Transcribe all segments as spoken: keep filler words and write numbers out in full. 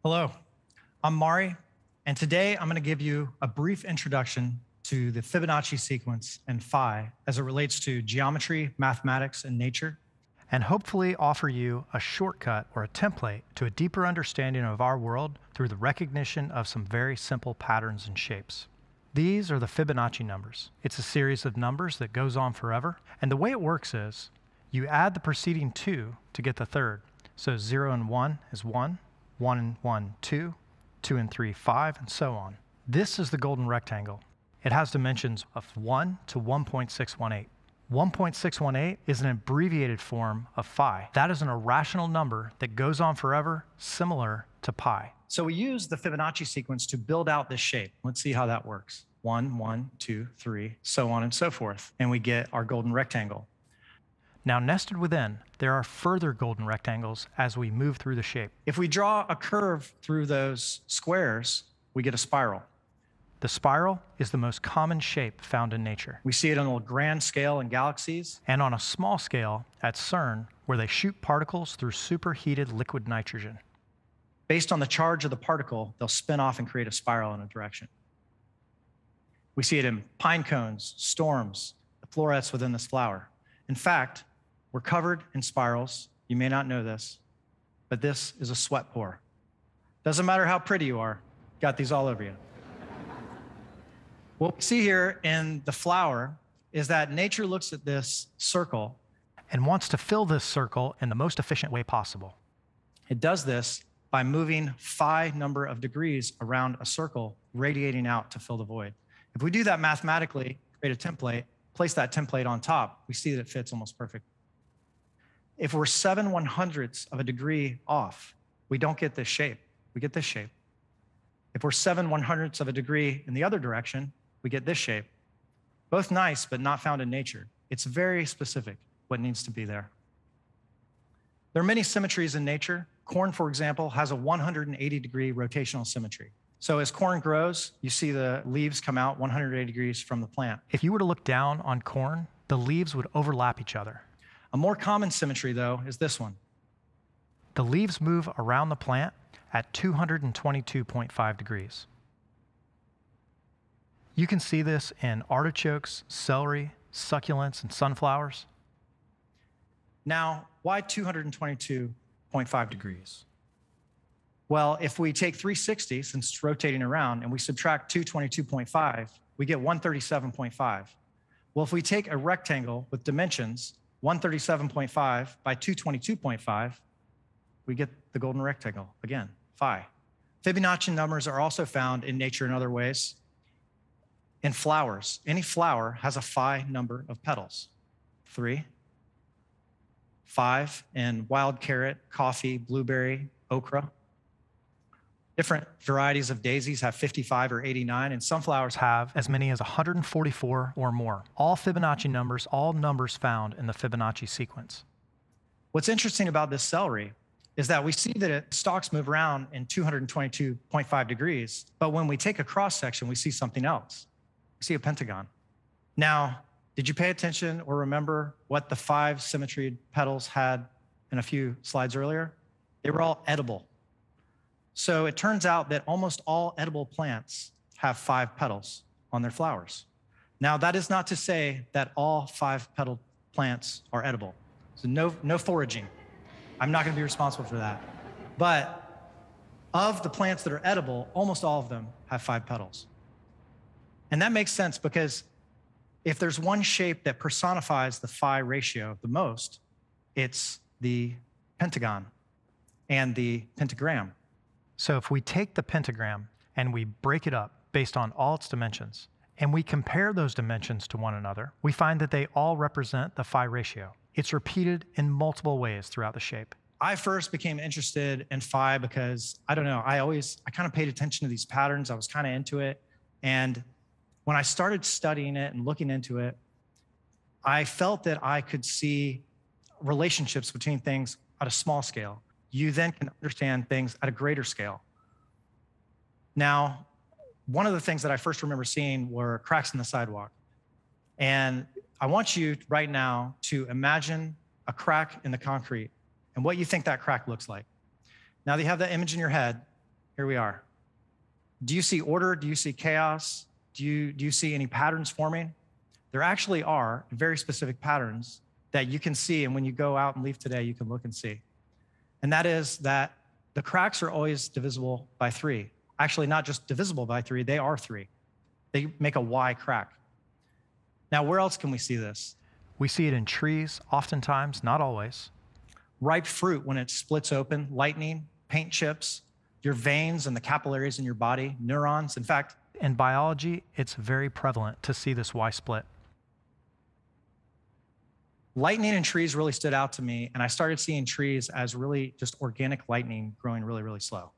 Hello, I'm Maury, and today I'm going to give you a brief introduction to the Fibonacci sequence and phi as it relates to geometry, mathematics, and nature, and hopefully offer you a shortcut or a template to a deeper understanding of our world through the recognition of some very simple patterns and shapes. These are the Fibonacci numbers. It's a series of numbers that goes on forever, and the way it works is you add the preceding two to get the third. So zero and one is one, one and one, two, two and three, five, and so on. This is the golden rectangle. It has dimensions of one to one point six one eight. one point six one eight is an abbreviated form of phi. That is an irrational number that goes on forever, similar to pi. So we use the Fibonacci sequence to build out this shape. Let's see how that works. One, one, two, three, so on and so forth. And we get our golden rectangle. Now, nested within, there are further golden rectangles as we move through the shape. If we draw a curve through those squares, we get a spiral. The spiral is the most common shape found in nature. We see it on a grand scale in galaxies. And on a small scale at CERN, where they shoot particles through superheated liquid nitrogen. Based on the charge of the particle, they'll spin off and create a spiral in a direction. We see it in pine cones, storms, the florets within this flower. In fact, we're covered in spirals. You may not know this, but this is a sweat pore. Doesn't matter how pretty you are, got these all over you. What we see here in the flower is that nature looks at this circle and wants to fill this circle in the most efficient way possible. It does this by moving phi number of degrees around a circle, radiating out to fill the void. If we do that mathematically, create a template, place that template on top, we see that it fits almost perfect. If we're seven one hundredths of a degree off, we don't get this shape. We get this shape. If we're seven one hundredths of a degree in the other direction, we get this shape. Both nice, but not found in nature. It's very specific what needs to be there. There are many symmetries in nature. Corn, for example, has a one hundred eighty degree rotational symmetry. So as corn grows, you see the leaves come out one hundred eighty degrees from the plant. If you were to look down on corn, the leaves would overlap each other. A more common symmetry, though, is this one. The leaves move around the plant at two hundred twenty-two point five degrees. You can see this in artichokes, celery, succulents, and sunflowers. Now, why two hundred twenty-two point five degrees? Well, if we take three sixty, since it's rotating around, and we subtract two hundred twenty-two point five, we get one hundred thirty-seven point five. Well, if we take a rectangle with dimensions, one hundred thirty-seven point five by two hundred twenty-two point five, we get the golden rectangle, again, phi. Fibonacci numbers are also found in nature in other ways. In flowers, any flower has a phi number of petals. Three, five in wild carrot, coffee, blueberry, okra. Different varieties of daisies have fifty-five or eighty-nine, and some flowers have as many as one hundred forty-four or more. All Fibonacci numbers, all numbers found in the Fibonacci sequence. What's interesting about this celery is that we see that it, stalks move around in two hundred twenty-two point five degrees, but when we take a cross section, we see something else. We see a pentagon. Now, did you pay attention or remember what the five symmetried petals had in a few slides earlier? They were all edible. So it turns out that almost all edible plants have five petals on their flowers. Now, that is not to say that all five-petaled plants are edible. So no, no foraging. I'm not going to be responsible for that. But of the plants that are edible, almost all of them have five petals. And that makes sense because if there's one shape that personifies the phi ratio the most, it's the pentagon and the pentagram. So if we take the pentagram and we break it up based on all its dimensions, and we compare those dimensions to one another, we find that they all represent the phi ratio. It's repeated in multiple ways throughout the shape. I first became interested in phi because, I don't know, I always, I kind of paid attention to these patterns. I was kind of into it. And when I started studying it and looking into it, I felt that I could see relationships between things at a small scale. You then can understand things at a greater scale. Now, one of the things that I first remember seeing were cracks in the sidewalk. And I want you right now to imagine a crack in the concrete and what you think that crack looks like. Now that you have that image in your head, here we are. Do you see order? Do you see chaos? Do you, do you see any patterns forming? There actually are very specific patterns that you can see, and when you go out and leave today, you can look and see. And that is that the cracks are always divisible by three. Actually, not just divisible by three, they are three. They make a Y crack. Now, where else can we see this? We see it in trees, oftentimes, not always. Ripe fruit, when it splits open, lightning, paint chips, your veins and the capillaries in your body, neurons. In fact, in biology, it's very prevalent to see this Y split. Lightning in trees really stood out to me, and I started seeing trees as really just organic lightning growing really, really slow.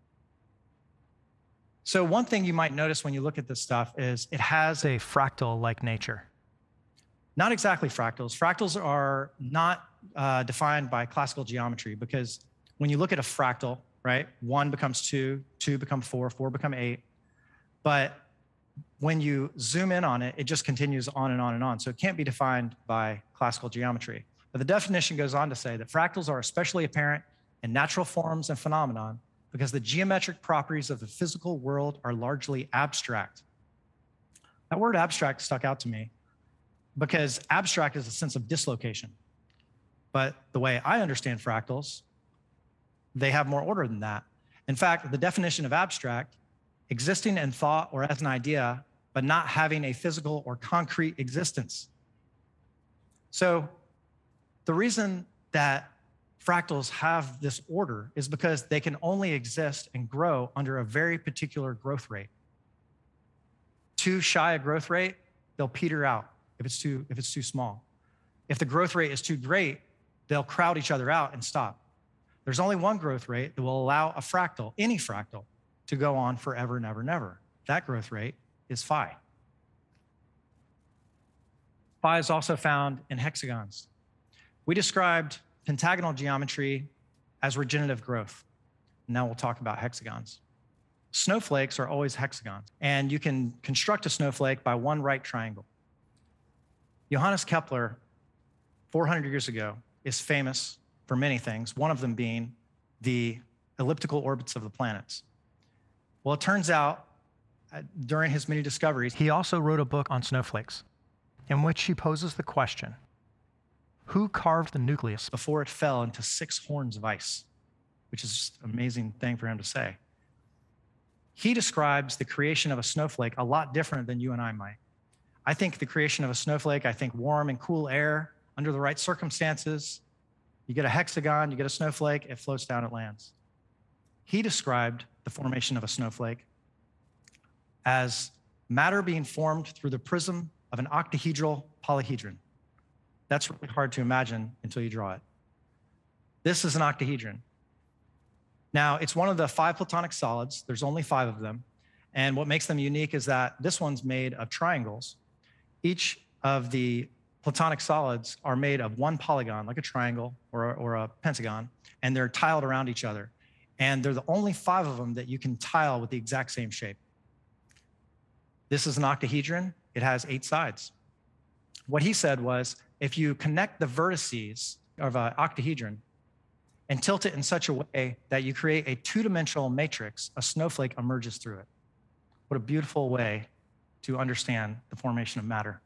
So one thing you might notice when you look at this stuff is it has a fractal-like nature. Not exactly fractals. Fractals are not uh, defined by classical geometry, because when you look at a fractal, right, one becomes two, two become four, four become eight. But when you zoom in on it, it just continues on and on and on. So it can't be defined by classical geometry. But the definition goes on to say that fractals are especially apparent in natural forms and phenomenon because the geometric properties of the physical world are largely abstract. That word abstract stuck out to me because abstract is a sense of dislocation. But the way I understand fractals, they have more order than that. In fact, the definition of abstract, existing in thought or as an idea, but not having a physical or concrete existence. So the reason that fractals have this order is because they can only exist and grow under a very particular growth rate. Too shy a growth rate, they'll peter out if it's too, if it's too small. If the growth rate is too great, they'll crowd each other out and stop. There's only one growth rate that will allow a fractal, any fractal, to go on forever and ever and ever. That growth rate is phi. Phi is also found in hexagons. We described pentagonal geometry as regenerative growth. Now we'll talk about hexagons. Snowflakes are always hexagons, and you can construct a snowflake by one right triangle. Johannes Kepler, four hundred years ago, is famous for many things, one of them being the elliptical orbits of the planets. Well, it turns out, uh, during his many discoveries, he also wrote a book on snowflakes, in which he poses the question, who carved the nucleus before it fell into six horns of ice, which is just an amazing thing for him to say. He describes the creation of a snowflake a lot different than you and I might. I think the creation of a snowflake, I think warm and cool air under the right circumstances. You get a hexagon, you get a snowflake, it floats down, it lands. He described the formation of a snowflake as matter being formed through the prism of an octahedral polyhedron. That's really hard to imagine until you draw it. This is an octahedron. Now, it's one of the five platonic solids. There's only five of them. And what makes them unique is that this one's made of triangles. Each of the platonic solids are made of one polygon, like a triangle or a, or a pentagon, and they're tiled around each other. And they're the only five of them that you can tile with the exact same shape. This is an octahedron. It has eight sides. What he said was, if you connect the vertices of an octahedron and tilt it in such a way that you create a two-dimensional matrix, a snowflake emerges through it. What a beautiful way to understand the formation of matter.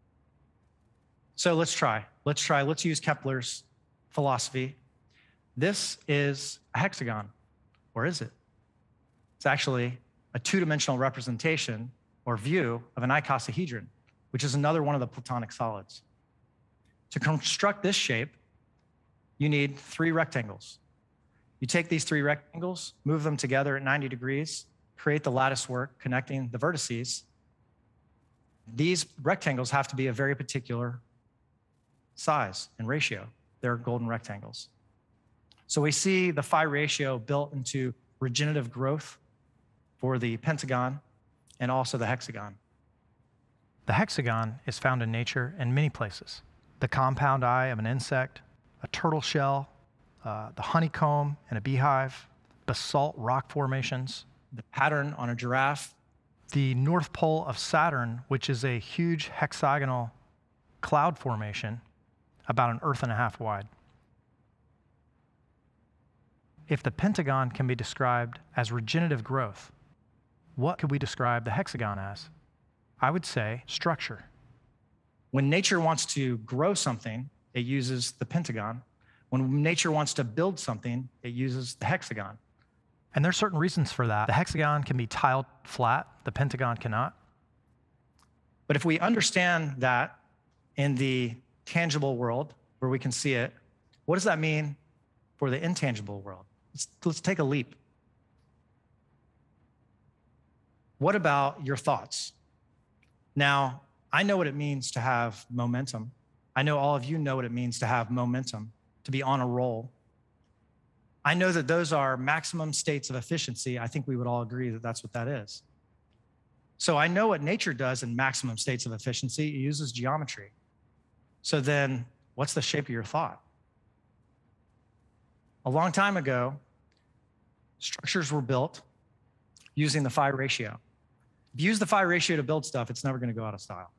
So let's try. Let's try. Let's use Kepler's philosophy. This is a hexagon, or is it? It's actually a two-dimensional representation or view of an icosahedron, which is another one of the platonic solids. To construct this shape, you need three rectangles. You take these three rectangles, move them together at ninety degrees, create the lattice work connecting the vertices. These rectangles have to be a very particular size and ratio. They're golden rectangles. So we see the phi ratio built into regenerative growth for the pentagon and also the hexagon. The hexagon is found in nature in many places. The compound eye of an insect, a turtle shell, uh, the honeycomb in a beehive, basalt rock formations. The pattern on a giraffe. The North Pole of Saturn, which is a huge hexagonal cloud formation about an earth and a half wide. If the pentagon can be described as regenerative growth, what could we describe the hexagon as? I would say structure. When nature wants to grow something, it uses the pentagon. When nature wants to build something, it uses the hexagon. And there's certain reasons for that. The hexagon can be tiled flat, the pentagon cannot. But if we understand that in the tangible world, where we can see it, what does that mean for the intangible world? Let's, let's take a leap. What about your thoughts? Now, I know what it means to have momentum. I know all of you know what it means to have momentum, to be on a roll. I know that those are maximum states of efficiency. I think we would all agree that that's what that is. So I know what nature does in maximum states of efficiency. It uses geometry. So then what's the shape of your thought? A long time ago, structures were built using the phi ratio. If you use the phi ratio to build stuff, it's never going to go out of style.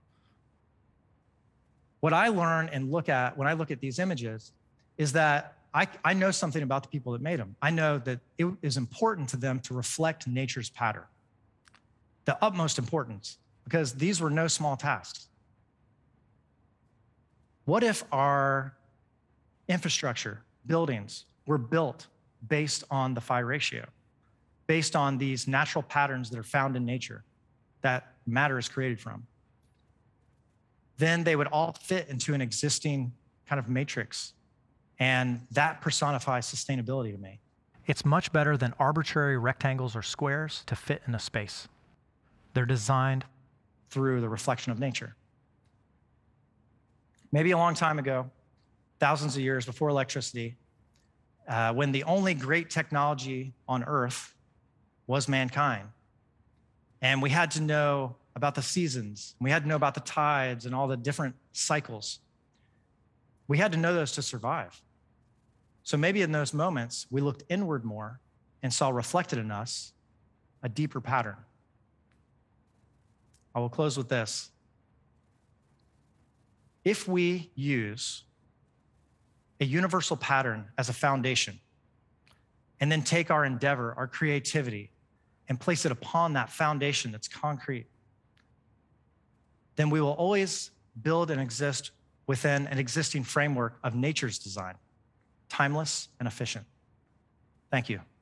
What I learn and look at when I look at these images is that I, I know something about the people that made them. I know that it is important to them to reflect nature's pattern, the utmost importance, because these were no small tasks. What if our infrastructure, buildings, were built based on the phi ratio, based on these natural patterns that are found in nature that matter is created from? Then they would all fit into an existing kind of matrix. And that personifies sustainability to me. It's much better than arbitrary rectangles or squares to fit in a space. They're designed through the reflection of nature. Maybe a long time ago, thousands of years before electricity, uh, when the only great technology on Earth was mankind, and we had to know about the seasons, we had to know about the tides and all the different cycles. We had to know those to survive. So maybe in those moments, we looked inward more and saw reflected in us a deeper pattern. I will close with this. If we use a universal pattern as a foundation and then take our endeavor, our creativity, and place it upon that foundation that's concrete, then we will always build and exist within an existing framework of nature's design, timeless and efficient. Thank you.